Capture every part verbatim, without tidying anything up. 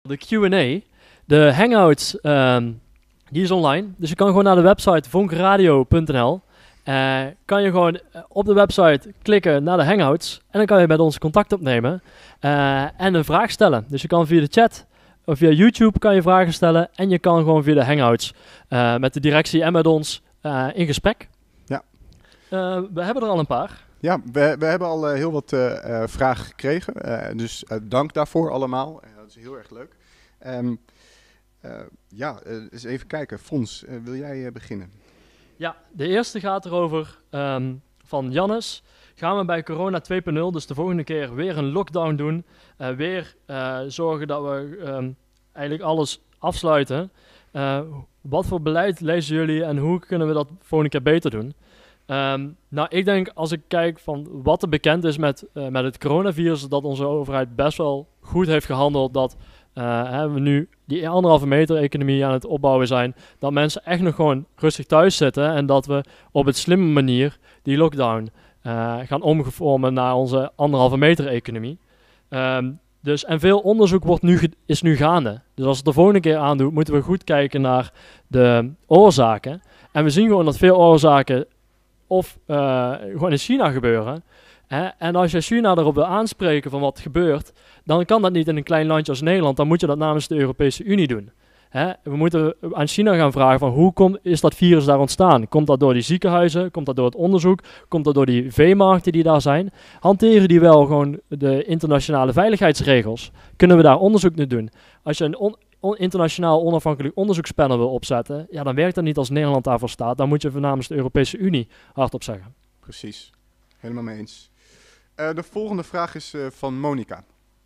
de Q en A. De Hangouts, um, die is online. Dus je kan gewoon naar de website vonkradio punt n l. Uh, kan je gewoon op de website klikken naar de Hangouts. En dan kan je met ons contact opnemen. Uh, en een vraag stellen. Dus je kan via de chat of via YouTube kan je vragen stellen. En je kan gewoon via de Hangouts uh, met de directie en met ons uh, in gesprek. Ja. Uh, we hebben er al een paar. Ja, we, we hebben al uh, heel wat uh, uh, vragen gekregen. Uh, dus uh, dank daarvoor allemaal. Uh, dat is heel erg leuk. Um, uh, ja, uh, eens even kijken. Fons, uh, wil jij uh, beginnen? Ja, de eerste gaat erover um, van Jannes. Gaan we bij corona twee punt nul, dus de volgende keer weer een lockdown doen. Uh, weer uh, zorgen dat we um, eigenlijk alles afsluiten. Uh, wat voor beleid lezen jullie en hoe kunnen we dat volgende keer beter doen? Um, nou, ik denk als ik kijk van wat er bekend is met, uh, met het coronavirus, dat onze overheid best wel goed heeft gehandeld. Dat uh, hè, we nu die anderhalve meter economie aan het opbouwen zijn. Dat mensen echt nog gewoon rustig thuis zitten. En dat we op een slimme manier die lockdown uh, gaan omvormen naar onze anderhalve meter economie. Um, dus, en veel onderzoek wordt nu ge- is nu gaande. Dus als het de volgende keer aandoet, moeten we goed kijken naar de oorzaken. En we zien gewoon dat veel oorzaken of uh, gewoon in China gebeuren. Hè? En als je China erop wil aanspreken van wat gebeurt, dan kan dat niet in een klein landje als Nederland. Dan moet je dat namens de Europese Unie doen. Hè? We moeten aan China gaan vragen van hoe komt, is dat virus daar ontstaan? Komt dat door die ziekenhuizen? Komt dat door het onderzoek? Komt dat door die veemarkten die daar zijn? Hanteren die wel gewoon de internationale veiligheidsregels? Kunnen we daar onderzoek naar doen? Als je een on- on- internationaal onafhankelijk onderzoekspanel wil opzetten, ja, dan werkt dat niet als Nederland daarvoor staat. Dan moet je namens de Europese Unie hardop zeggen. Precies, helemaal mee eens. Uh, de volgende vraag is uh, van Monica.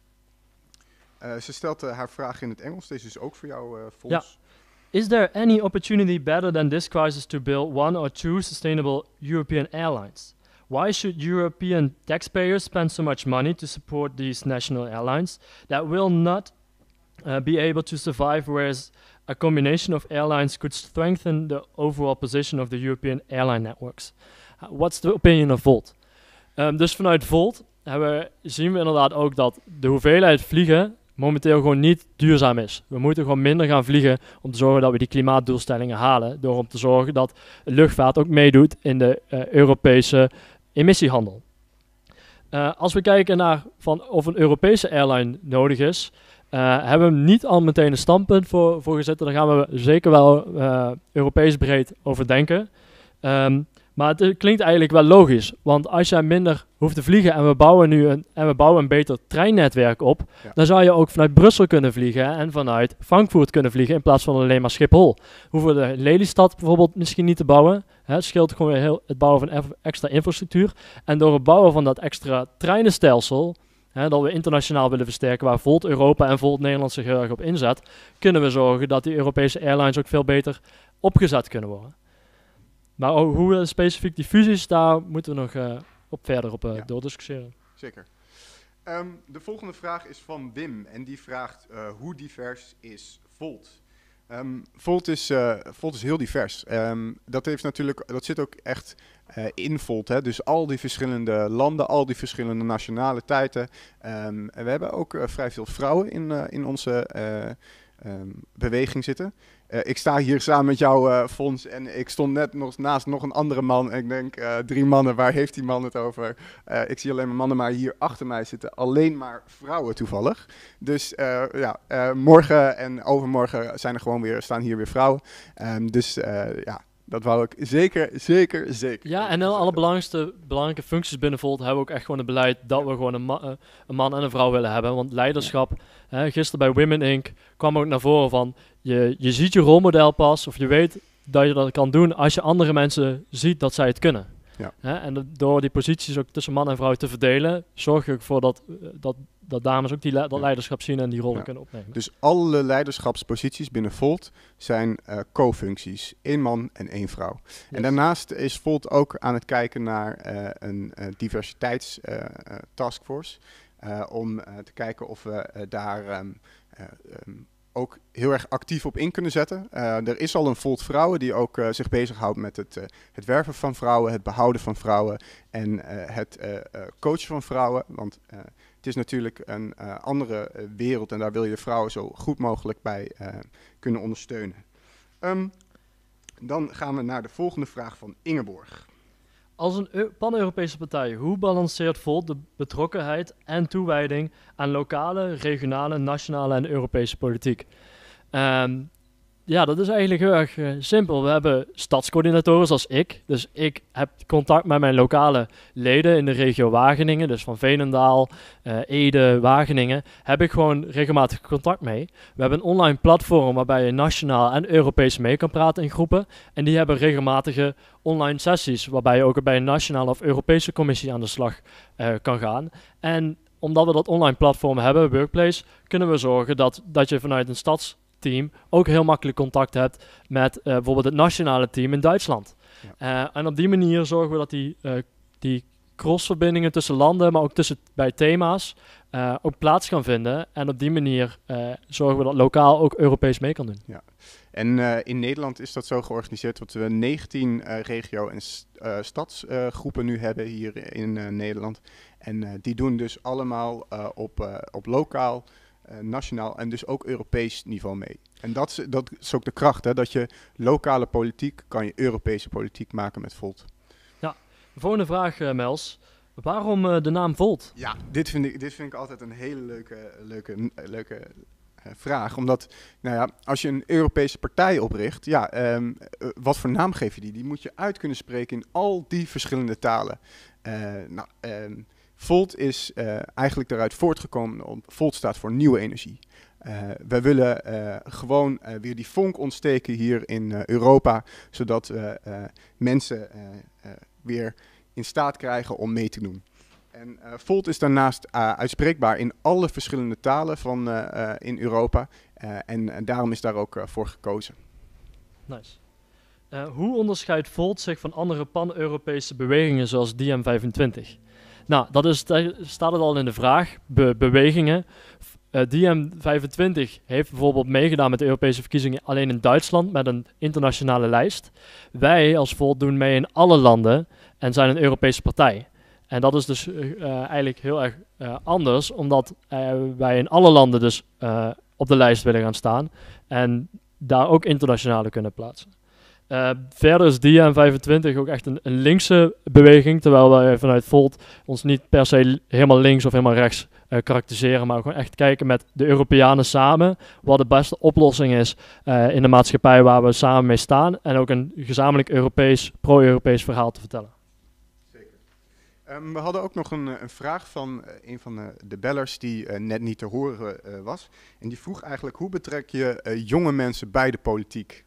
Uh, ze stelt uh, haar vraag in het Engels. Deze is ook voor jou, uh, Fons. Ja. Is there any opportunity better than this crisis to build one or two sustainable European airlines? Why should European taxpayers spend so much money to support these national airlines that will not uh, be able to survive, whereas a combination of airlines could strengthen the overall position of the European airline networks? Uh, what's the opinion of Volt? Um, dus vanuit Volt hebben, zien we inderdaad ook dat de hoeveelheid vliegen momenteel gewoon niet duurzaam is. We moeten gewoon minder gaan vliegen om te zorgen dat we die klimaatdoelstellingen halen. Door om te zorgen dat luchtvaart ook meedoet in de uh, Europese emissiehandel. Uh, als we kijken naar van of een Europese airline nodig is, uh, hebben we niet al meteen een standpunt voor, voor gezet. Daar gaan we zeker wel uh, Europees breed over denken. Um, Maar het klinkt eigenlijk wel logisch, want als jij minder hoeft te vliegen en we bouwen nu een, en we bouwen een beter treinnetwerk op, ja. dan zou je ook vanuit Brussel kunnen vliegen en vanuit Frankfurt kunnen vliegen in plaats van alleen maar Schiphol. Hoeven we de Lelystad bijvoorbeeld misschien niet te bouwen. Hè, het scheelt gewoon weer heel het bouwen van extra infrastructuur. En door het bouwen van dat extra treinenstelsel, hè, dat we internationaal willen versterken, waar Volt Europa en Volt Nederland zich heel erg op inzet, kunnen we zorgen dat die Europese airlines ook veel beter opgezet kunnen worden. Maar ook hoe uh, specifiek die fusies, daar moeten we nog uh, op verder op uh, ja. doordiscussiëren. Zeker. Um, de volgende vraag is van Wim en die vraagt uh, hoe divers is Volt? Um, Volt, is, uh, Volt is heel divers. Um, dat, heeft natuurlijk, dat zit ook echt uh, in Volt. Hè? Dus al die verschillende landen, al die verschillende nationaliteiten. Um, en we hebben ook uh, vrij veel vrouwen in, uh, in onze uh, um, beweging zitten. Uh, ik sta hier samen met jou, uh, Fons, en ik stond net nog naast nog een andere man. En ik denk, uh, drie mannen, waar heeft die man het over? Uh, ik zie alleen maar mannen, maar hier achter mij zitten alleen maar vrouwen toevallig. Dus uh, ja, uh, morgen en overmorgen zijn er gewoon weer, staan hier weer vrouwen. Um, dus uh, ja, dat wou ik zeker, zeker, zeker. Ja, en dan alle belangrijkste belangrijke functies binnen Volt hebben we ook echt gewoon het beleid dat ja. we gewoon een, ma- uh, een man en een vrouw willen hebben. Want leiderschap, ja. hè, gisteren bij Women Incorporated kwam ook naar voren van, je, je ziet je rolmodel pas, of je weet dat je dat kan doen als je andere mensen ziet dat zij het kunnen. Ja. Hè, en de, door die posities ook tussen man en vrouw te verdelen, zorg je ervoor dat, dat, dat dames ook die le- dat ja. leiderschap zien en die rollen ja. kunnen opnemen. Dus alle leiderschapsposities binnen Volt zijn uh, co-functies. Één man en één vrouw. Yes. En daarnaast is Volt ook aan het kijken naar uh, een uh, diversiteitstaskforce. Uh, uh, om uh, te kijken of we uh, daar um, uh, um, ook heel erg actief op in kunnen zetten. Uh, er is al een Volt Vrouwen die ook uh, zich bezighoudt met het, uh, het werven van vrouwen, het behouden van vrouwen en uh, het uh, uh, coachen van vrouwen. Want uh, het is natuurlijk een uh, andere uh, wereld en daar wil je vrouwen zo goed mogelijk bij uh, kunnen ondersteunen. Um, dan gaan we naar de volgende vraag van Ingeborg. Als een Eu- pan-Europese partij, hoe balanceert Volt de betrokkenheid en toewijding aan lokale, regionale, nationale en Europese politiek? Um, ja, dat is eigenlijk heel erg uh, simpel. We hebben stadscoördinatoren zoals ik. Dus ik heb contact met mijn lokale leden in de regio Wageningen. Dus van Veenendaal, uh, Ede, Wageningen. Heb ik gewoon regelmatig contact mee. We hebben een online platform waarbij je nationaal en Europees mee kan praten in groepen. En die hebben regelmatige online sessies. Waarbij je ook bij een nationale of Europese commissie aan de slag uh, kan gaan. En omdat we dat online platform hebben, Workplace, kunnen we zorgen dat, dat je vanuit een stads team ook heel makkelijk contact hebt met uh, bijvoorbeeld het nationale team in Duitsland. Ja. Uh, en op die manier zorgen we dat die, uh, die crossverbindingen tussen landen, maar ook tussen bij thema's, uh, ook plaats kan vinden. En op die manier uh, zorgen we dat lokaal ook Europees mee kan doen. Ja. En uh, in Nederland is dat zo georganiseerd dat we negentien uh, regio- en st- uh, stadsgroepen uh, nu hebben hier in uh, Nederland. En uh, die doen dus allemaal uh, op, uh, op lokaal, Uh, nationaal en dus ook Europees niveau mee. En dat is, dat is ook de kracht, hè, dat je lokale politiek kan je Europese politiek maken met Volt. Ja, de volgende vraag, uh, Mels. Waarom uh, de naam Volt? Ja, dit vind ik, dit vind ik altijd een hele leuke, leuke, leuke uh, vraag. Omdat, nou ja, als je een Europese partij opricht, ja, um, uh, wat voor naam geef je die? Die moet je uit kunnen spreken in al die verschillende talen. Uh, nou, um, Volt is uh, eigenlijk daaruit voortgekomen, om, Volt staat voor nieuwe energie. Uh, wij willen uh, gewoon uh, weer die vonk ontsteken hier in uh, Europa, zodat we uh, mensen uh, uh, weer in staat krijgen om mee te doen. En uh, Volt is daarnaast uh, uitspreekbaar in alle verschillende talen van, uh, uh, in Europa uh, en uh, daarom is daar ook uh, voor gekozen. Nice. Uh, hoe onderscheidt Volt zich van andere pan-Europese bewegingen zoals D M vijfentwintig? Nou, dat is, daar staat het al in de vraag, Be- bewegingen. Uh, D M vijfentwintig heeft bijvoorbeeld meegedaan met de Europese verkiezingen alleen in Duitsland met een internationale lijst. Wij als Volt doen mee in alle landen en zijn een Europese partij. En dat is dus uh, eigenlijk heel erg uh, anders, omdat uh, wij in alle landen dus uh, op de lijst willen gaan staan en daar ook internationale kunnen plaatsen. Uh, verder is D M vijfentwintig ook echt een, een linkse beweging, terwijl wij vanuit Volt ons niet per se helemaal links of helemaal rechts uh, karakteriseren, maar gewoon echt kijken met de Europeanen samen wat de beste oplossing is uh, in de maatschappij waar we samen mee staan en ook een gezamenlijk Europees, pro-Europees verhaal te vertellen. Zeker. Um, we hadden ook nog een, een vraag van uh, een van de, de bellers die uh, net niet te horen uh, was. En die vroeg eigenlijk, hoe betrek je uh, jonge mensen bij de politiek?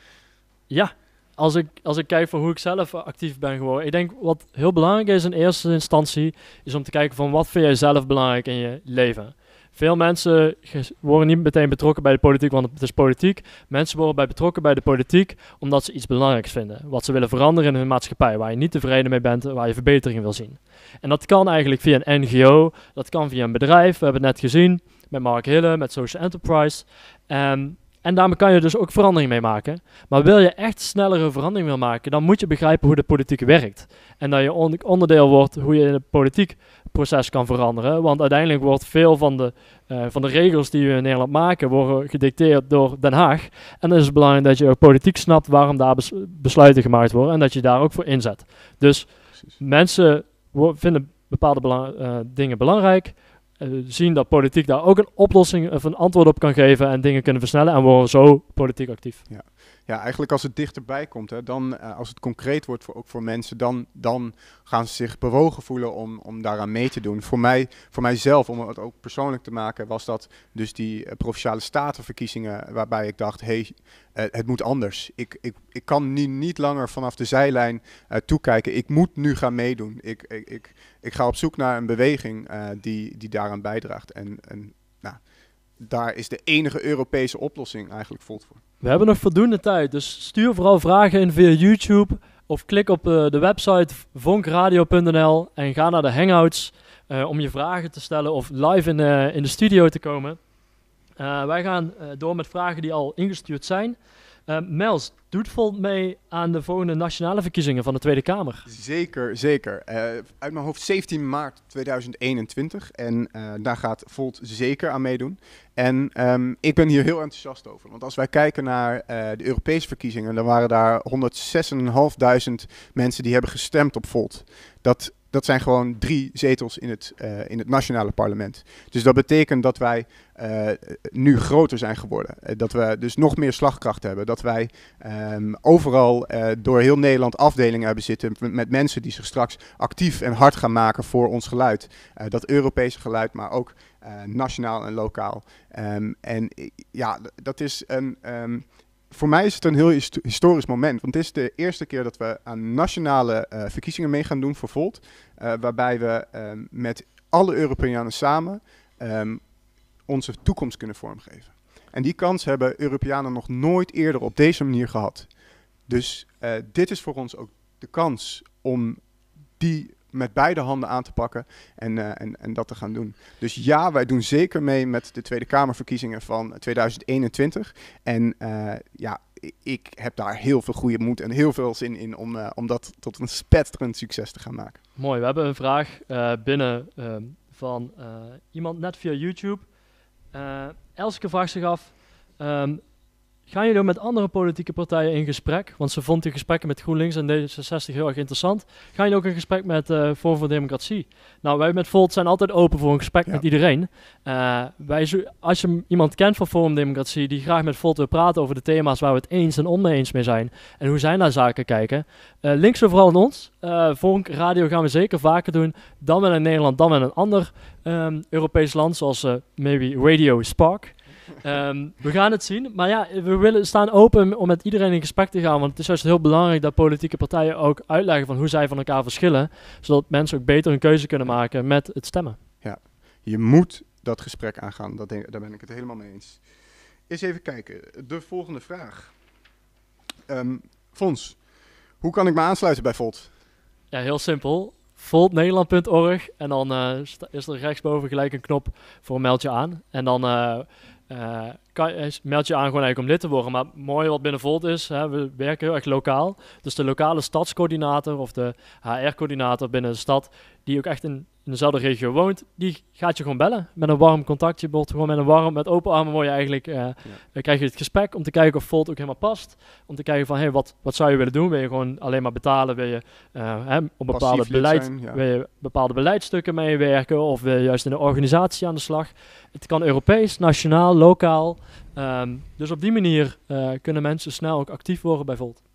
Ja, als ik, als ik kijk van hoe ik zelf actief ben geworden. Ik denk wat heel belangrijk is in eerste instantie, is om te kijken van wat vind jij zelf belangrijk in je leven. Veel mensen worden niet meteen betrokken bij de politiek, want het is politiek. Mensen worden bij betrokken bij de politiek omdat ze iets belangrijks vinden. Wat ze willen veranderen in hun maatschappij, waar je niet tevreden mee bent, waar je verbetering wil zien. En dat kan eigenlijk via een N G O, dat kan via een bedrijf. We hebben het net gezien met Mark Hille, met Social Enterprise. Um, En daarmee kan je dus ook verandering mee maken. Maar wil je echt snellere verandering wil maken, dan moet je begrijpen hoe de politiek werkt. En dat je on- onderdeel wordt hoe je in het politiek proces kan veranderen. Want uiteindelijk wordt veel van de, uh, van de regels die we in Nederland maken, worden gedicteerd door Den Haag. En dan is het belangrijk dat je ook politiek snapt waarom daar bes- besluiten gemaakt worden. En dat je daar ook voor inzet. Dus Precies. mensen wo- vinden bepaalde belang- uh, dingen belangrijk. Uh, zien dat politiek daar ook een oplossing of een antwoord op kan geven en dingen kunnen versnellen en worden zo politiek actief. Ja, ja eigenlijk als het dichterbij komt, hè, dan, uh, als het concreet wordt voor, ook voor mensen, dan, dan gaan ze zich bewogen voelen om, om daaraan mee te doen. Voor mij, voor mijzelf, om het ook persoonlijk te maken, was dat dus die uh, provinciale statenverkiezingen waarbij ik dacht, hey, uh, het moet anders. Ik, ik, ik kan nu niet langer vanaf de zijlijn uh, toekijken. Ik moet nu gaan meedoen. Ik, ik, ik, ik ga op zoek naar een beweging uh, die, die daaraan bijdraagt. En, en nou, daar is de enige Europese oplossing eigenlijk Volt voor. We hebben nog voldoende tijd, dus stuur vooral vragen in via YouTube of klik op uh, de website vonkradio punt n l en ga naar de Hangouts uh, om je vragen te stellen of live in, uh, in de studio te komen. Uh, wij gaan uh, door met vragen die al ingestuurd zijn. Uh, Mels, doet Volt mee aan de volgende nationale verkiezingen van de Tweede Kamer? Zeker, zeker. Uh, uit mijn hoofd zeventien maart tweeduizend eenentwintig. En uh, daar gaat Volt zeker aan meedoen. En um, ik ben hier heel enthousiast over. Want als wij kijken naar uh, de Europese verkiezingen, dan waren daar honderdzes.vijfhonderd mensen die hebben gestemd op Volt. Dat... Dat zijn gewoon drie zetels in het, uh, in het nationale parlement. Dus dat betekent dat wij uh, nu groter zijn geworden. Uh, dat we dus nog meer slagkracht hebben. Dat wij um, overal uh, door heel Nederland afdelingen hebben zitten met, met mensen die zich straks actief en hard gaan maken voor ons geluid. Uh, dat Europese geluid, maar ook uh, nationaal en lokaal. Um, en ja, dat is een... Um, Voor mij is het een heel hist- historisch moment, want het is de eerste keer dat we aan nationale uh, verkiezingen mee gaan doen voor Volt, uh, waarbij we um, met alle Europeanen samen um, onze toekomst kunnen vormgeven. En die kans hebben Europeanen nog nooit eerder op deze manier gehad. Dus uh, dit is voor ons ook de kans om die met beide handen aan te pakken en, uh, en, en dat te gaan doen. Dus ja, wij doen zeker mee met de Tweede Kamerverkiezingen van tweeduizend eenentwintig. En uh, ja, ik heb daar heel veel goede moed en heel veel zin in om, uh, om dat tot een spetterend succes te gaan maken. Mooi, we hebben een vraag uh, binnen uh, van uh, iemand net via YouTube. Uh, Elske vraagt zich af, um, gaan jullie met andere politieke partijen in gesprek? Want ze vond die gesprekken met GroenLinks en D zesenzestig heel erg interessant. Gaan jullie ook in gesprek met uh, Forum voor Democratie? Nou, wij met Volt zijn altijd open voor een gesprek ja. met iedereen. Uh, wij zo- als je m- iemand kent van Forum Democratie die graag met Volt wil praten over de thema's waar we het eens en oneens mee zijn en hoe zij naar zaken kijken, uh, links zo vooral aan ons. Uh, Vonk Radio gaan we zeker vaker doen, dan wel in Nederland, dan wel in een ander um, Europees land, zoals uh, maybe Radio Spark. Um, we gaan het zien, maar ja, we willen staan open om met iedereen in gesprek te gaan, want het is juist heel belangrijk dat politieke partijen ook uitleggen van hoe zij van elkaar verschillen, zodat mensen ook beter een keuze kunnen maken met het stemmen. Ja, je moet dat gesprek aangaan, dat denk, daar ben ik het helemaal mee eens. Eens even kijken, de volgende vraag. Um, Fons, hoe kan ik me aansluiten bij Volt? Ja, heel simpel. volt nederland punt org en dan uh, sta- is er rechtsboven gelijk een knop voor meld je aan. En dan uh, uh, kan, je- meld je aan gewoon eigenlijk om lid te worden. Maar mooi wat binnen Volt is, hè, we werken heel erg lokaal. Dus de lokale stadscoördinator of de H R-coördinator binnen de stad, die ook echt in, in dezelfde regio woont, die gaat je gewoon bellen met een warm contact. Je wordt gewoon met een warm, met open armen word je eigenlijk, uh, ja. dan krijg je het gesprek om te kijken of Volt ook helemaal past. Om te kijken van, hey, wat, wat zou je willen doen? Wil je gewoon alleen maar betalen? Wil je uh, hè, op bepaalde, Passief lid beleid, zijn, ja. wil je bepaalde beleidsstukken meewerken? Of wil je juist in de organisatie aan de slag? Het kan Europees, nationaal, lokaal. Um, dus op die manier uh, kunnen mensen snel ook actief worden bij Volt.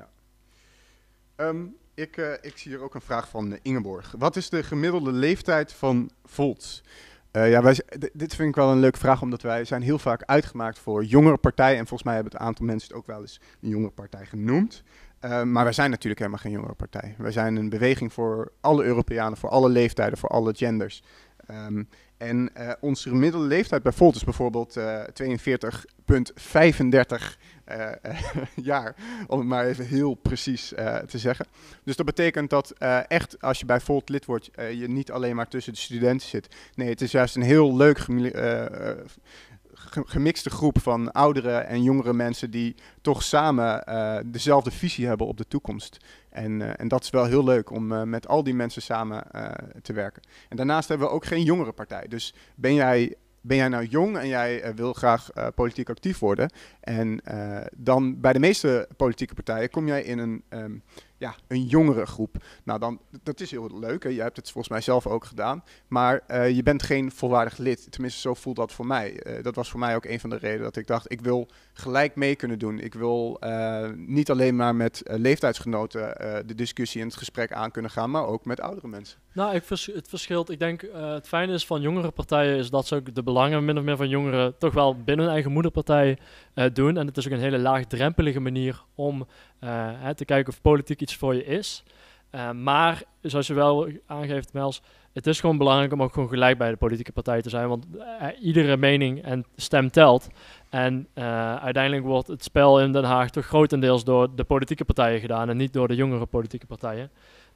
Um, ik, uh, ik zie hier ook een vraag van uh, Ingeborg. Wat is de gemiddelde leeftijd van Volt? Uh, ja, wij, z- d- dit vind ik wel een leuke vraag, omdat wij zijn heel vaak uitgemaakt voor jongere partijen. En volgens mij hebben het aantal mensen het ook wel eens een jongere partij genoemd. Uh, maar wij zijn natuurlijk helemaal geen jongere partij. Wij zijn een beweging voor alle Europeanen, voor alle leeftijden, voor alle genders. Um, en uh, onze gemiddelde leeftijd bij Volt is bijvoorbeeld uh, tweeënveertig komma vijfendertig uh, uh, jaar, om het maar even heel precies uh, te zeggen. Dus dat betekent dat uh, echt, als je bij Volt lid wordt, uh, je niet alleen maar tussen de studenten zit. Nee, het is juist een heel leuk gemi- uh, uh, ge- gemixte groep van oudere en jongere mensen die toch samen uh, dezelfde visie hebben op de toekomst. En, uh, en dat is wel heel leuk om uh, met al die mensen samen uh, te werken. En daarnaast hebben we ook geen jongerenpartij. Dus ben jij, ben jij nou jong en jij uh, wil graag uh, politiek actief worden, en uh, dan bij de meeste politieke partijen kom jij in een, um, ja, een jongere groep. Nou, dan, dat is heel leuk. Hè? Je hebt het volgens mij zelf ook gedaan. Maar uh, je bent geen volwaardig lid. Tenminste, zo voelt dat voor mij. Uh, dat was voor mij ook een van de redenen dat ik dacht, ik wil gelijk mee kunnen doen. Ik wil uh, niet alleen maar met uh, leeftijdsgenoten uh, de discussie en het gesprek aan kunnen gaan, maar ook met oudere mensen. Nou, ik vers- het verschilt. Ik denk, uh, het fijne is van jongere partijen is dat ze ook de belangen min of meer van jongeren toch wel binnen hun eigen moederpartij uh, doen. En het is ook een hele laagdrempelige manier om uh, hè, te kijken of politiek iets voor je is. Uh, maar, zoals je wel aangeeft, Mels, het is gewoon belangrijk om ook gewoon gelijk bij de politieke partij te zijn. Want uh, iedere mening en stem telt. En uh, uiteindelijk wordt het spel in Den Haag toch grotendeels door de politieke partijen gedaan en niet door de jongere politieke partijen.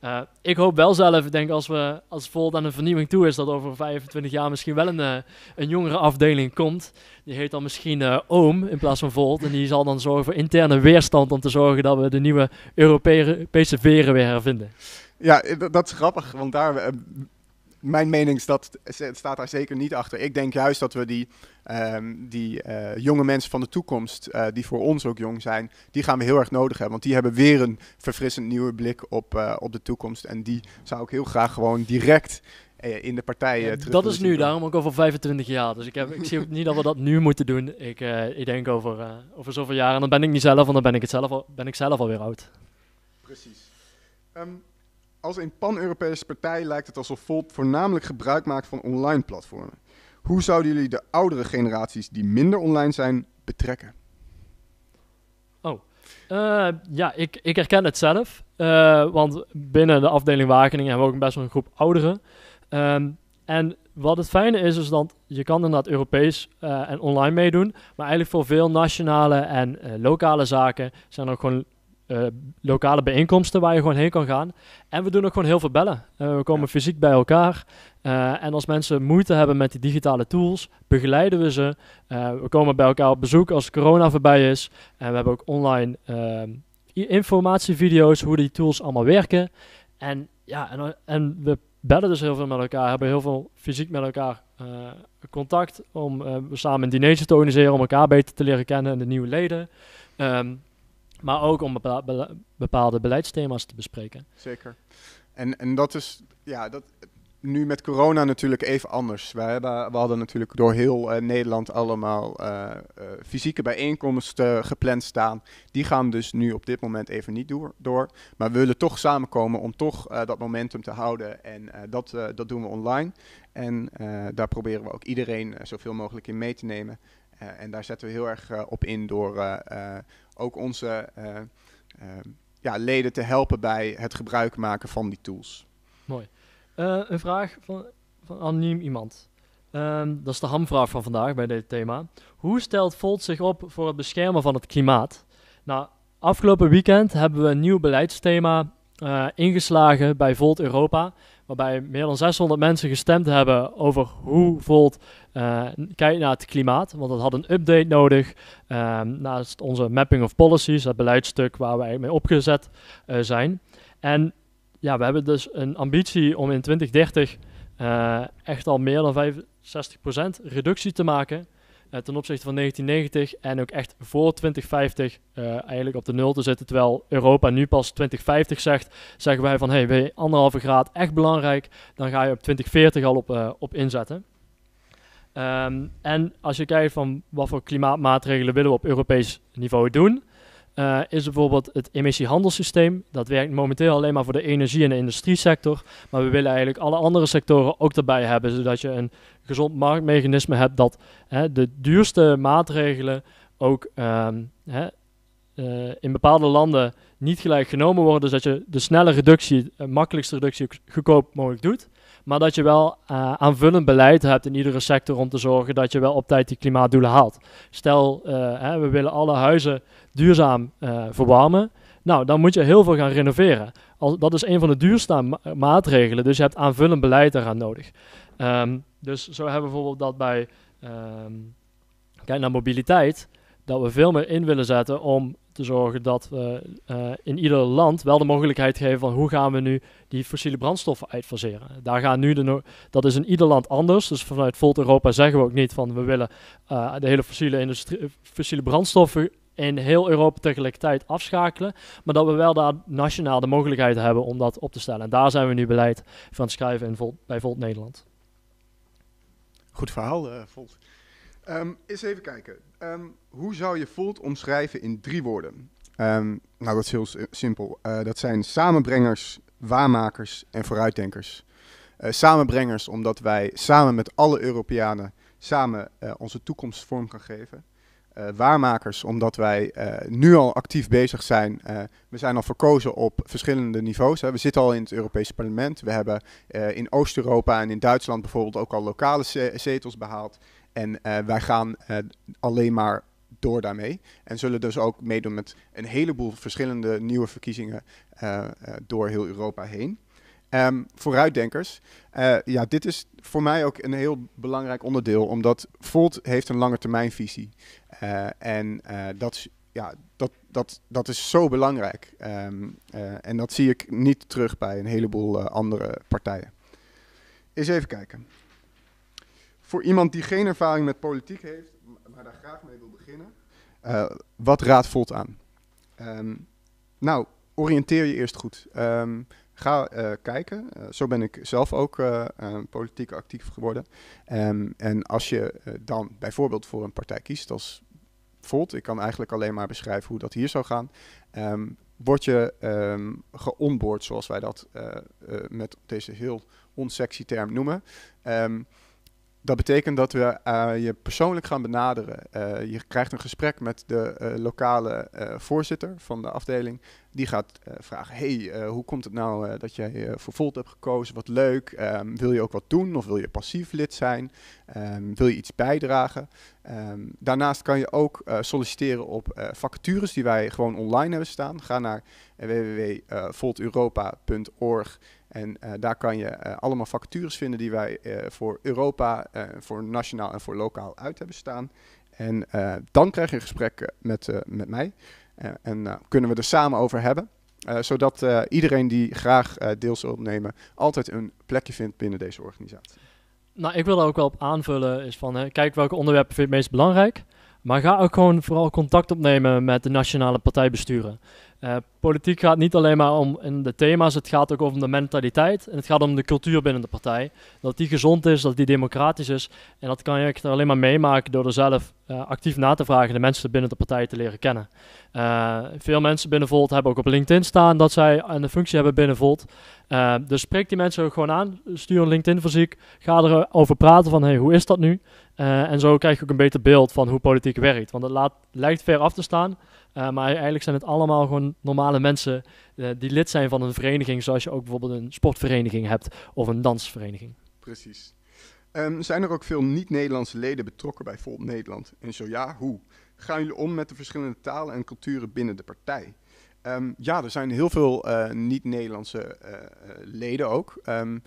Uh, ik hoop wel zelf, ik denk als we als Volt aan een vernieuwing toe is, dat over vijfentwintig jaar misschien wel een, uh, een jongere afdeling komt. Die heet dan misschien uh, Oom in plaats van Volt. En die zal dan zorgen voor interne weerstand om te zorgen dat we de nieuwe Europese veren weer hervinden. Ja, dat is grappig, want daar... Uh, Mijn mening is dat, het staat daar zeker niet achter. Ik denk juist dat we die, um, die uh, jonge mensen van de toekomst, uh, die voor ons ook jong zijn, die gaan we heel erg nodig hebben. Want die hebben weer een verfrissend nieuwe blik op, uh, op de toekomst. En die zou ik heel graag gewoon direct uh, in de partij uh, terug. Dat is nu, daarom ook over vijfentwintig jaar. Dus ik, heb, ik zie ook niet dat we dat nu moeten doen. Ik, uh, ik denk over, uh, over zoveel jaar. En dan ben ik niet zelf, want dan ben ik, het zelf al, ben ik zelf alweer oud. Precies. Um, Als een pan-Europese partij lijkt het alsof Volt voornamelijk gebruik maakt van online platformen. Hoe zouden jullie de oudere generaties die minder online zijn betrekken? Oh, uh, ja, ik, ik herken het zelf. Uh, want binnen de afdeling Wageningen hebben we ook best wel een groep ouderen. Um, en wat het fijne is, is dat je kan inderdaad Europees uh, en online meedoen. Maar eigenlijk voor veel nationale en uh, lokale zaken zijn er ook gewoon Uh, lokale bijeenkomsten waar je gewoon heen kan gaan. En we doen ook gewoon heel veel bellen. Uh, we komen ja. fysiek bij elkaar. Uh, en als mensen moeite hebben met die digitale tools, begeleiden we ze. Uh, we komen bij elkaar op bezoek als corona voorbij is. En we hebben ook online uh, informatievideo's, hoe die tools allemaal werken. En, ja, en, en we bellen dus heel veel met elkaar, hebben heel veel fysiek met elkaar uh, contact om uh, samen een dinertje te organiseren, om elkaar beter te leren kennen en de nieuwe leden. Um, Maar ook om bepa- be- bepaalde beleidsthema's te bespreken. Zeker. En, en dat is, ja, dat, nu met corona natuurlijk even anders. We, hebben, we hadden natuurlijk door heel uh, Nederland allemaal uh, uh, fysieke bijeenkomsten gepland staan. Die gaan dus nu op dit moment even niet door. door. Maar we willen toch samenkomen om toch uh, dat momentum te houden. En uh, dat, uh, dat doen we online. En uh, daar proberen we ook iedereen uh, zoveel mogelijk in mee te nemen. Uh, en daar zetten we heel erg uh, op in door uh, uh, ook onze uh, uh, ja, leden te helpen bij het gebruik maken van die tools. Mooi. Uh, een vraag van, van anoniem iemand. Um, dat is de hamvraag van vandaag bij dit thema. Hoe stelt Volt zich op voor het beschermen van het klimaat? Nou, afgelopen weekend hebben we een nieuw beleidsthema uh, ingeslagen bij Volt Europa, waarbij meer dan zeshonderd mensen gestemd hebben over hoe Volt uh, kijkt naar het klimaat. Want dat had een update nodig. Um, naast onze mapping of policies, het beleidstuk waar we eigenlijk mee opgezet uh, zijn. En ja, we hebben dus een ambitie om in twintig dertig uh, echt al meer dan vijfenzestig procent reductie te maken uh, ten opzichte van negentien negentig. En ook echt voor twintig vijftig uh, eigenlijk op de nul te zitten. Terwijl Europa nu pas twintig vijftig zegt, zeggen wij van hey, wil je anderhalve graad echt belangrijk, dan ga je op twintig veertig al op, uh, op inzetten. Um, en als je kijkt van wat voor klimaatmaatregelen willen we op Europees niveau doen, Uh, is bijvoorbeeld het emissiehandelssysteem. Dat werkt momenteel alleen maar voor de energie- en de industriesector. Maar we willen eigenlijk alle andere sectoren ook erbij hebben, zodat je een gezond marktmechanisme hebt dat hè, de duurste maatregelen ook um, hè, uh, in bepaalde landen niet gelijk genomen worden. Dus dat je de snelle reductie, de makkelijkste reductie goedkoop mogelijk doet. Maar dat je wel uh, aanvullend beleid hebt in iedere sector om te zorgen dat je wel op tijd die klimaatdoelen haalt. Stel, uh, hè, we willen alle huizen duurzaam uh, verwarmen. Nou, dan moet je heel veel gaan renoveren. Al, dat is een van de duurste ma- maatregelen, dus je hebt aanvullend beleid daaraan nodig. Um, dus zo hebben we bijvoorbeeld dat bij, um, kijk naar mobiliteit, dat we veel meer in willen zetten om te zorgen dat we uh, in ieder land wel de mogelijkheid geven van hoe gaan we nu die fossiele brandstoffen uitfaseren. Daar gaan nu de no- dat is in ieder land anders. Dus vanuit Volt Europa zeggen we ook niet van we willen uh, de hele fossiele, industrie, fossiele brandstoffen in heel Europa tegelijkertijd afschakelen. Maar dat we wel daar nationaal de mogelijkheid hebben om dat op te stellen. En daar zijn we nu beleid van het schrijven in Volt, bij Volt Nederland. Goed verhaal, uh, Volt. Um, eens even kijken. Um, hoe zou je Volt omschrijven in drie woorden? Um, nou, dat is heel s- simpel. Uh, dat zijn samenbrengers, waarmakers en vooruitdenkers. Uh, samenbrengers omdat wij samen met alle Europeanen samen uh, onze toekomst vorm gaan geven. Uh, waarmakers omdat wij uh, nu al actief bezig zijn. Uh, we zijn al verkozen op verschillende niveaus. Hè. We zitten al in het Europese parlement. We hebben uh, in Oost-Europa en in Duitsland bijvoorbeeld ook al lokale z- zetels behaald. En uh, wij gaan uh, alleen maar door daarmee. En zullen dus ook meedoen met een heleboel verschillende nieuwe verkiezingen uh, uh, door heel Europa heen. Um, vooruitdenkers. Uh, ja, dit is voor mij ook een heel belangrijk onderdeel, omdat Volt heeft een langetermijnvisie. Uh, en uh, dat, ja, dat, dat, dat is zo belangrijk. Um, uh, en dat zie ik niet terug bij een heleboel uh, andere partijen. Eens even kijken. Voor iemand die geen ervaring met politiek heeft, maar daar graag mee wil beginnen, uh, wat raadt Volt aan? Um, nou, oriënteer je eerst goed. Um, Ga uh, kijken. Uh, zo ben ik zelf ook uh, uh, politiek actief geworden. Um, en als je uh, dan bijvoorbeeld voor een partij kiest als Volt, ik kan eigenlijk alleen maar beschrijven hoe dat hier zou gaan, um, word je um, geonboard, zoals wij dat uh, uh, met deze heel onsexy term noemen. Um, Dat betekent dat we uh, je persoonlijk gaan benaderen. Uh, je krijgt een gesprek met de uh, lokale uh, voorzitter van de afdeling. Die gaat uh, vragen, hey, uh, hoe komt het nou uh, dat jij uh, voor Volt hebt gekozen? Wat leuk. Um, wil je ook wat doen of wil je passief lid zijn? Um, wil je iets bijdragen? Um, daarnaast kan je ook uh, solliciteren op uh, vacatures die wij gewoon online hebben staan. Ga naar uh, w w w punt volt europa punt org. En uh, daar kan je uh, allemaal vacatures vinden die wij uh, voor Europa, uh, voor nationaal en voor lokaal uit hebben staan. En uh, dan krijg je een gesprek uh, met, uh, met mij. Uh, en uh, kunnen we er samen over hebben. Uh, zodat uh, iedereen die graag uh, deel zal nemen altijd een plekje vindt binnen deze organisatie. Nou, ik wil daar ook wel op aanvullen. Is van, hè, kijk welke onderwerpen vind je het meest belangrijk. Maar ga ook gewoon vooral contact opnemen met de nationale partijbesturen. Uh, politiek gaat niet alleen maar om in de thema's, het gaat ook over de mentaliteit. En het gaat om de cultuur binnen de partij. Dat die gezond is, dat die democratisch is. En dat kan je echt alleen maar meemaken door er zelf uh, actief na te vragen de mensen binnen de partij te leren kennen. Uh, veel mensen binnen Volt hebben ook op LinkedIn staan dat zij een functie hebben binnen Volt. Uh, dus spreek die mensen ook gewoon aan. Stuur een LinkedIn-verzoek. Ga erover praten van, hey, hoe is dat nu? Uh, en zo krijg je ook een beter beeld van hoe politiek werkt. Want het laat, lijkt ver af te staan. Uh, maar eigenlijk zijn het allemaal gewoon normale mensen uh, die lid zijn van een vereniging. Zoals je ook bijvoorbeeld een sportvereniging hebt of een dansvereniging. Precies. Um, zijn er ook veel niet-Nederlandse leden betrokken bij Volt Nederland? En zo ja, hoe? Gaan jullie om met de verschillende talen en culturen binnen de partij? Um, ja, er zijn heel veel uh, niet-Nederlandse uh, leden ook. Um,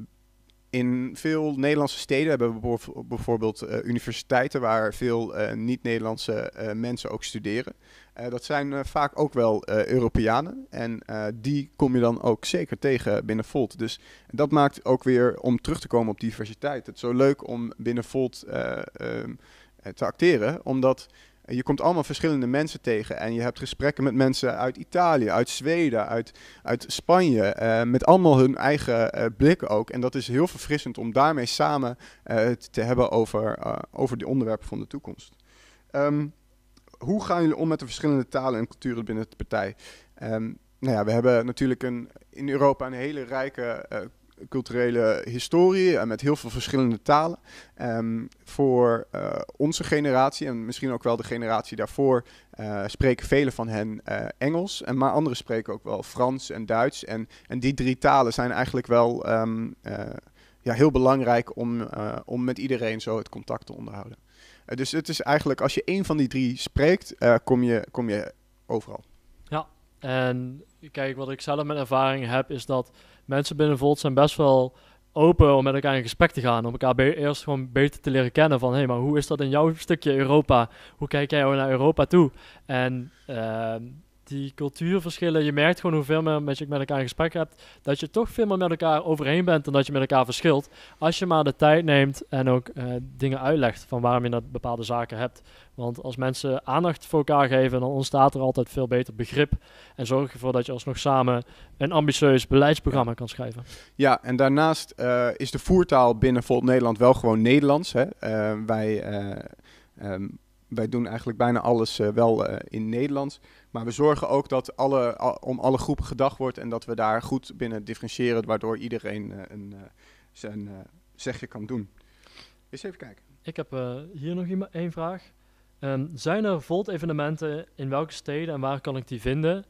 In veel Nederlandse steden hebben we bijvoorbeeld uh, universiteiten waar veel uh, niet-Nederlandse uh, mensen ook studeren. Uh, dat zijn uh, vaak ook wel uh, Europeanen en uh, die kom je dan ook zeker tegen binnen Volt. Dus dat maakt ook weer, om terug te komen op diversiteit, het zo leuk om binnen Volt uh, uh, te acteren, omdat je komt allemaal verschillende mensen tegen en je hebt gesprekken met mensen uit Italië, uit Zweden, uit, uit Spanje, uh, met allemaal hun eigen uh, blik ook. En dat is heel verfrissend om daarmee samen uh, te hebben over, uh, over die onderwerpen van de toekomst. Um, hoe gaan jullie om met de verschillende talen en culturen binnen de partij? Um, nou ja, we hebben natuurlijk een, in Europa een hele rijke uh, culturele historie en met heel veel verschillende talen. Um, voor uh, onze generatie en misschien ook wel de generatie daarvoor uh, spreken velen van hen uh, Engels, en maar anderen spreken ook wel Frans en Duits. En, en die drie talen zijn eigenlijk wel um, uh, ja, heel belangrijk om, uh, om met iedereen zo het contact te onderhouden. Uh, dus het is eigenlijk, als je één van die drie spreekt, uh, kom je, kom je overal. Ja, en kijk, wat ik zelf met ervaring heb, is dat mensen binnen Volt zijn best wel open om met elkaar in gesprek te gaan. Om elkaar be- eerst gewoon beter te leren kennen van, hé, hey, maar hoe is dat in jouw stukje Europa? Hoe kijk jij naar Europa toe? En uh, die cultuurverschillen, je merkt gewoon hoeveel meer met je met elkaar in gesprek hebt, dat je toch veel meer met elkaar overheen bent dan dat je met elkaar verschilt. Als je maar de tijd neemt en ook uh, dingen uitlegt van waarom je dat bepaalde zaken hebt. Want als mensen aandacht voor elkaar geven, dan ontstaat er altijd veel beter begrip. En zorg ervoor dat je alsnog samen een ambitieus beleidsprogramma kan schrijven. Ja, en daarnaast uh, is de voertaal binnen Volt Nederland wel gewoon Nederlands. Hè? Uh, wij, uh, um, wij doen eigenlijk bijna alles uh, wel uh, in Nederlands. Maar we zorgen ook dat alle, al, om alle groepen gedacht wordt en dat we daar goed binnen differentiëren, waardoor iedereen uh, een, uh, zijn uh, zegje kan doen. Eens even kijken. Ik heb uh, hier nog iema- één vraag. Um, zijn er Volt-evenementen in welke steden en waar kan ik die vinden?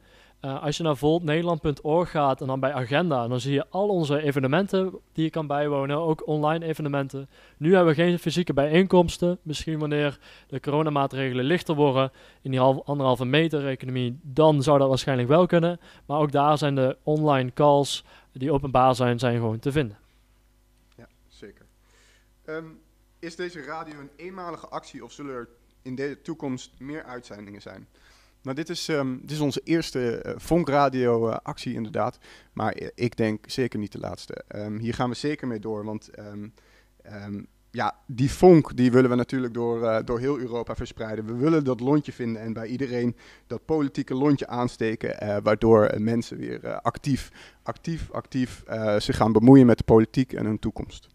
Uh, als je naar volt nederland punt org gaat en dan bij agenda, dan zie je al onze evenementen die je kan bijwonen, ook online evenementen. Nu hebben we geen fysieke bijeenkomsten. Misschien wanneer de coronamaatregelen lichter worden in die half, anderhalve meter economie, dan zou dat waarschijnlijk wel kunnen. Maar ook daar zijn de online calls die openbaar zijn, zijn gewoon te vinden. Ja, zeker. Um, is deze radio een eenmalige actie of zullen er in de toekomst meer uitzendingen zijn? Nou, dit is, um, dit is onze eerste uh, Vonk-radio uh, actie inderdaad, maar uh, ik denk zeker niet de laatste. Um, hier gaan we zeker mee door, want um, um, ja, die vonk die willen we natuurlijk door, uh, door heel Europa verspreiden. We willen dat lontje vinden en bij iedereen dat politieke lontje aansteken, uh, waardoor uh, mensen weer uh, actief, actief, actief uh, zich gaan bemoeien met de politiek en hun toekomst.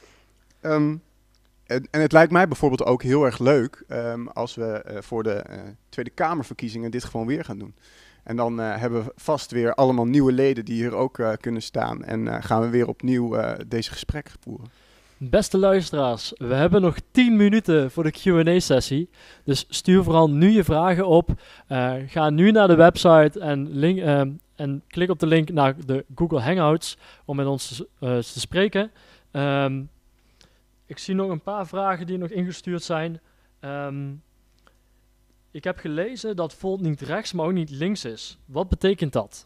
Um, En, en het lijkt mij bijvoorbeeld ook heel erg leuk um, als we uh, voor de uh, Tweede Kamerverkiezingen dit gewoon weer gaan doen. En dan uh, hebben we vast weer allemaal nieuwe leden die hier ook uh, kunnen staan. En uh, gaan we weer opnieuw uh, deze gesprekken voeren. Beste luisteraars, we hebben nog tien minuten voor de Q en A-sessie. Dus stuur vooral nu je vragen op. Uh, ga nu naar de website en, link, uh, en klik op de link naar de Google Hangouts om met ons te, uh, te spreken. Um, Ik zie nog een paar vragen die nog ingestuurd zijn. Um, ik heb gelezen dat Volt niet rechts, maar ook niet links is. Wat betekent dat?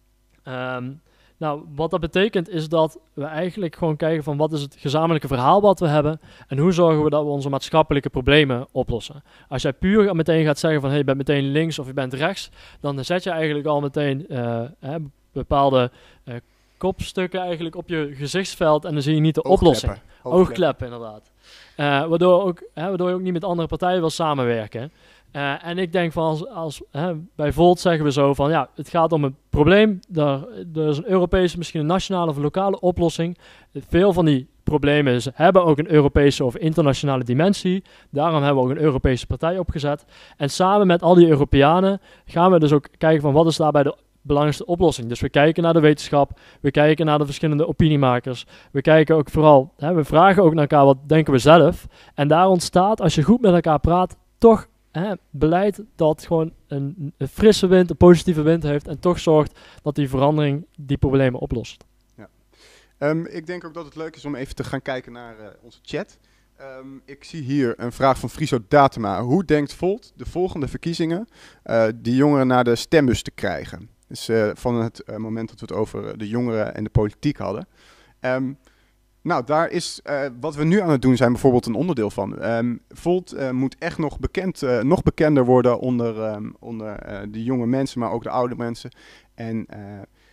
Um, nou, wat dat betekent is dat we eigenlijk gewoon kijken van wat is het gezamenlijke verhaal wat we hebben en hoe zorgen we dat we onze maatschappelijke problemen oplossen. Als jij puur meteen gaat zeggen van hey, je bent meteen links of je bent rechts, dan zet je eigenlijk al meteen uh, hè, bepaalde uh, kopstukken eigenlijk op je gezichtsveld en dan zie je niet de oplossing. Oogkleppen, inderdaad. Uh, waardoor, ook, hè, waardoor je ook niet met andere partijen wil samenwerken. Uh, en ik denk van, als, als, hè, bij Volt zeggen we zo van, ja, het gaat om een probleem. Er, er is een Europese, misschien een nationale of lokale oplossing. Veel van die problemen is, hebben ook een Europese of internationale dimensie. Daarom hebben we ook een Europese partij opgezet. En samen met al die Europeanen gaan we dus ook kijken van, wat is daarbij de belangrijkste oplossing. Dus we kijken naar de wetenschap, we kijken naar de verschillende opiniemakers, we kijken ook vooral, hè, we vragen ook naar elkaar wat denken we zelf. En daar ontstaat, als je goed met elkaar praat, toch hè, beleid dat gewoon een, een frisse wind, een positieve wind heeft en toch zorgt dat die verandering die problemen oplost. Ja. Um, ik denk ook dat het leuk is om even te gaan kijken naar uh, onze chat. Um, ik zie hier een vraag van Friso Datema. Hoe denkt Volt de volgende verkiezingen uh, die jongeren naar de stembus te krijgen? Dus uh, van het uh, moment dat we het over uh, de jongeren en de politiek hadden. Um, nou, daar is uh, wat we nu aan het doen zijn bijvoorbeeld een onderdeel van. Um, Volt uh, moet echt nog, bekend, uh, nog bekender worden onder, um, onder uh, de jonge mensen, maar ook de oude mensen. En uh,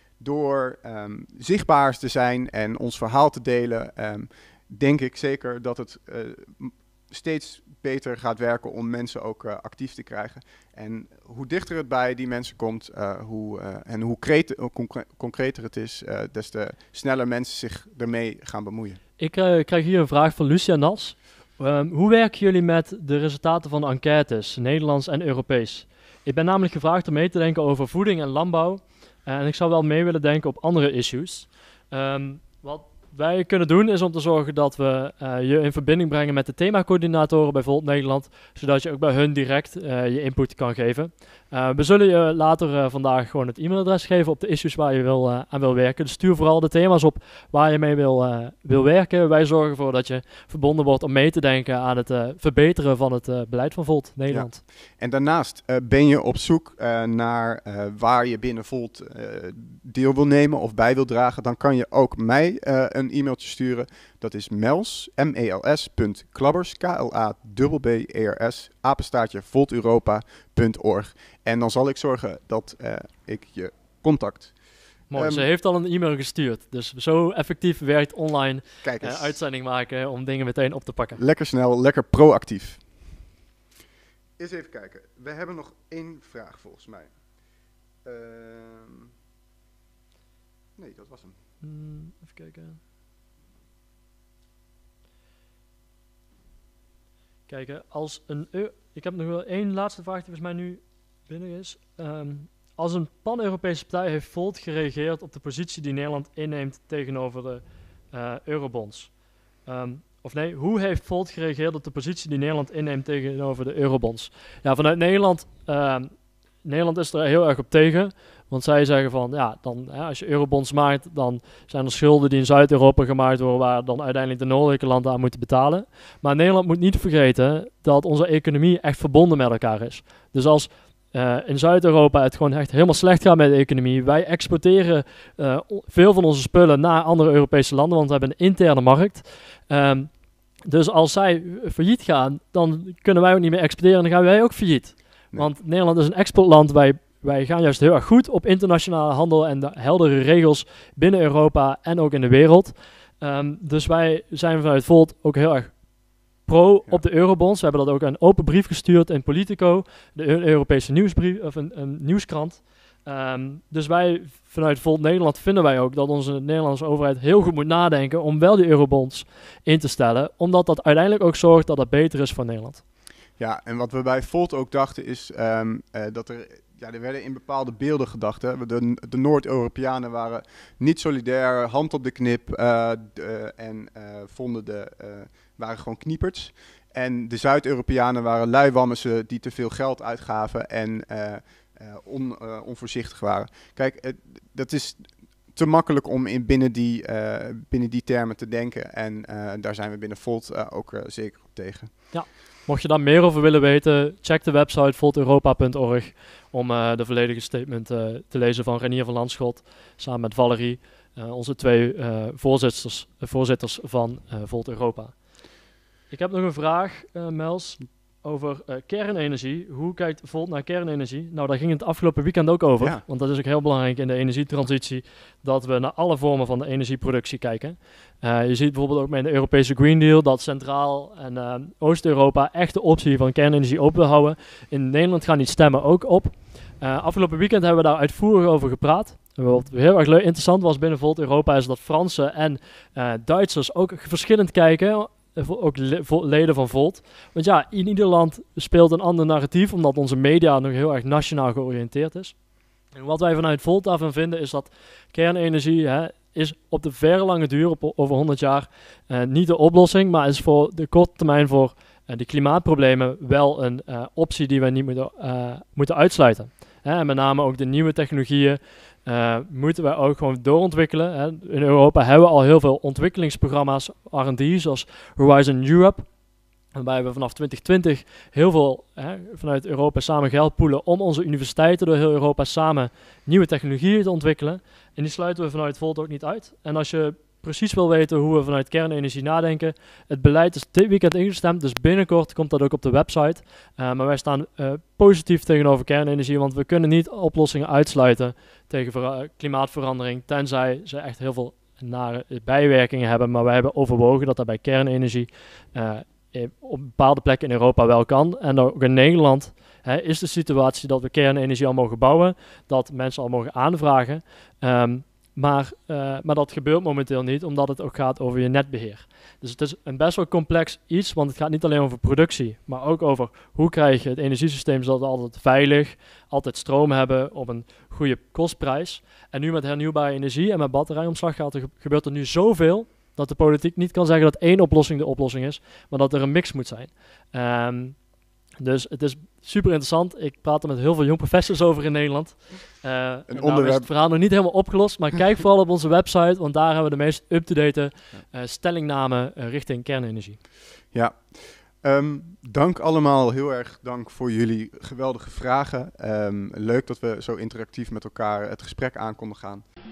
door um, zichtbaar te zijn en ons verhaal te delen, um, denk ik zeker dat het uh, steeds beter gaat werken om mensen ook uh, actief te krijgen. En hoe dichter het bij die mensen komt uh, hoe, uh, en hoe concreet, uh, concre concreter het is, uh, des te sneller mensen zich ermee gaan bemoeien. Ik uh, krijg hier een vraag van Lucia Nas. Um, hoe werken jullie met de resultaten van de enquêtes, Nederlands en Europees? Ik ben namelijk gevraagd om mee te denken over voeding en landbouw. Uh, en ik zou wel mee willen denken op andere issues. Um, wat wij kunnen doen is om te zorgen dat we uh, je in verbinding brengen met de themacoördinatoren bij Volt Nederland, zodat je ook bij hun direct uh, je input kan geven. Uh, we zullen je later uh, vandaag gewoon het e-mailadres geven op de issues waar je wil, uh, aan wil werken. Dus stuur vooral de thema's op waar je mee wil, uh, wil werken. Wij zorgen ervoor dat je verbonden wordt om mee te denken aan het uh, verbeteren van het uh, beleid van Volt Nederland. Ja. En daarnaast uh, ben je op zoek uh, naar uh, waar je binnen Volt uh, deel wil nemen of bij wil dragen, dan kan je ook mij uh, een e-mailtje sturen. Dat is mels, m e l s, punt klabbers, k l a b b e r s, apenstaartje, volteuropa punt org. En dan zal ik zorgen dat uh, ik je contact. Mooi, um, ze heeft al een e-mail gestuurd. Dus zo effectief werkt online kijk eens. Uh, uitzending maken om dingen meteen op te pakken. Lekker snel, lekker proactief. Eens even kijken. We hebben nog één vraag volgens mij. Uh, nee, dat was hem. Hmm, even kijken. Kijken, als een... Eu ik heb nog wel één laatste vraag die volgens mij nu binnen is. Um, als een pan-Europese partij heeft Volt gereageerd op de positie die Nederland inneemt tegenover de uh, eurobonds. Um, of nee, hoe heeft Volt gereageerd op de positie die Nederland inneemt tegenover de eurobonds? Ja, vanuit Nederland... Uh, Nederland is er heel erg op tegen, Want zij zeggen van, ja, dan, hè, als je eurobonds maakt, dan zijn er schulden die in Zuid-Europa gemaakt worden, waar dan uiteindelijk de noordelijke landen aan moeten betalen. Maar Nederland moet niet vergeten dat onze economie echt verbonden met elkaar is. Dus als uh, in Zuid-Europa het gewoon echt helemaal slecht gaat met de economie, wij exporteren uh, veel van onze spullen naar andere Europese landen, want we hebben een interne markt. Um, dus als zij failliet gaan, dan kunnen wij ook niet meer exporteren en dan gaan wij ook failliet. Nee. Want Nederland is een exportland, wij Wij gaan juist heel erg goed op internationale handel en de heldere regels binnen Europa en ook in de wereld. Um, dus wij zijn vanuit Volt ook heel erg pro ja. op de eurobonds. We hebben dat ook een open brief gestuurd in Politico, de Europese nieuwsbrief, of een, een nieuwskrant. Um, dus wij vanuit Volt Nederland vinden wij ook dat onze Nederlandse overheid heel goed moet nadenken om wel die eurobonds in te stellen. Omdat dat uiteindelijk ook zorgt dat het beter is voor Nederland. Ja, en wat we bij Volt ook dachten is um, uh, dat er... Ja, er werden in bepaalde beelden gedacht. Hè. De, de Noord-Europeanen waren niet solidair, hand op de knip uh, de, en uh, vonden de, uh, waren gewoon knieperts. En de Zuid-Europeanen waren luiwammessen die te veel geld uitgaven en uh, uh, on, uh, onvoorzichtig waren. Kijk, uh, dat is te makkelijk om in binnen, die, uh, binnen die termen te denken. En uh, daar zijn we binnen Volt uh, ook uh, zeker op tegen. Ja. Mocht je daar meer over willen weten, check de website volt europa punt org om uh, de volledige statement uh, te lezen van Renier van Landschot samen met Valerie, uh, onze twee uh, voorzitters, uh, voorzitters van uh, Volt Europa. Ik heb nog een vraag, uh, Mels, over uh, kernenergie. Hoe kijkt Volt naar kernenergie? Nou, daar ging het afgelopen weekend ook over, ja. Want dat is ook heel belangrijk in de energietransitie, dat we naar alle vormen van de energieproductie kijken. Uh, je ziet bijvoorbeeld ook met de Europese Green Deal dat Centraal- en uh, Oost-Europa echt de optie van kernenergie open wil houden. In Nederland gaan die stemmen ook op. Uh, afgelopen weekend hebben we daar uitvoerig over gepraat. En wat heel erg leuk, interessant was binnen Volt Europa is dat Fransen en uh, Duitsers ook verschillend kijken. Ook leden van Volt. Want ja, in ieder land speelt een ander narratief, omdat onze media nog heel erg nationaal georiënteerd is. En wat wij vanuit Volt daarvan vinden is dat kernenergie hè, is op de verre lange duur, op over honderd jaar, uh, niet de oplossing, maar is voor de korte termijn voor uh, de klimaatproblemen wel een uh, optie die we niet moeten, uh, moeten uitsluiten. Hè, en met name ook de nieuwe technologieën uh, moeten we ook gewoon doorontwikkelen. Hè. In Europa hebben we al heel veel ontwikkelingsprogramma's, R en D, zoals Horizon Europe. Waarbij we vanaf twintig twintig heel veel hè, vanuit Europa samen geld poelen om onze universiteiten door heel Europa samen nieuwe technologieën te ontwikkelen. En die sluiten we vanuit Volt ook niet uit. En als je precies wil weten hoe we vanuit kernenergie nadenken, het beleid is dit weekend ingestemd, dus binnenkort komt dat ook op de website. Uh, maar wij staan uh, positief tegenover kernenergie, want we kunnen niet oplossingen uitsluiten tegen uh, klimaatverandering, tenzij ze echt heel veel nare bijwerkingen hebben. Maar wij hebben overwogen dat dat bij kernenergie uh, op bepaalde plekken in Europa wel kan. En ook in Nederland hè, is de situatie dat we kernenergie al mogen bouwen, dat mensen al mogen aanvragen. Um, maar, uh, maar dat gebeurt momenteel niet, omdat het ook gaat over je netbeheer. Dus het is een best wel complex iets, want het gaat niet alleen over productie, maar ook over hoe krijg je het energiesysteem zodat we altijd veilig, altijd stroom hebben op een goede kostprijs. En nu met hernieuwbare energie en met batterijomslag gaat er, gebeurt er nu zoveel, dat de politiek niet kan zeggen dat één oplossing de oplossing is, maar dat er een mix moet zijn. Um, dus het is super interessant. Ik praat er met heel veel jong professors over in Nederland. Uh, een en onderwerp... is het verhaal nog niet helemaal opgelost, maar kijk vooral op onze website, want daar hebben we de meest up-to-date uh, stellingnamen uh, richting kernenergie. Ja, um, dank allemaal. Heel erg dank voor jullie geweldige vragen. Um, leuk dat we zo interactief met elkaar het gesprek aan konden gaan.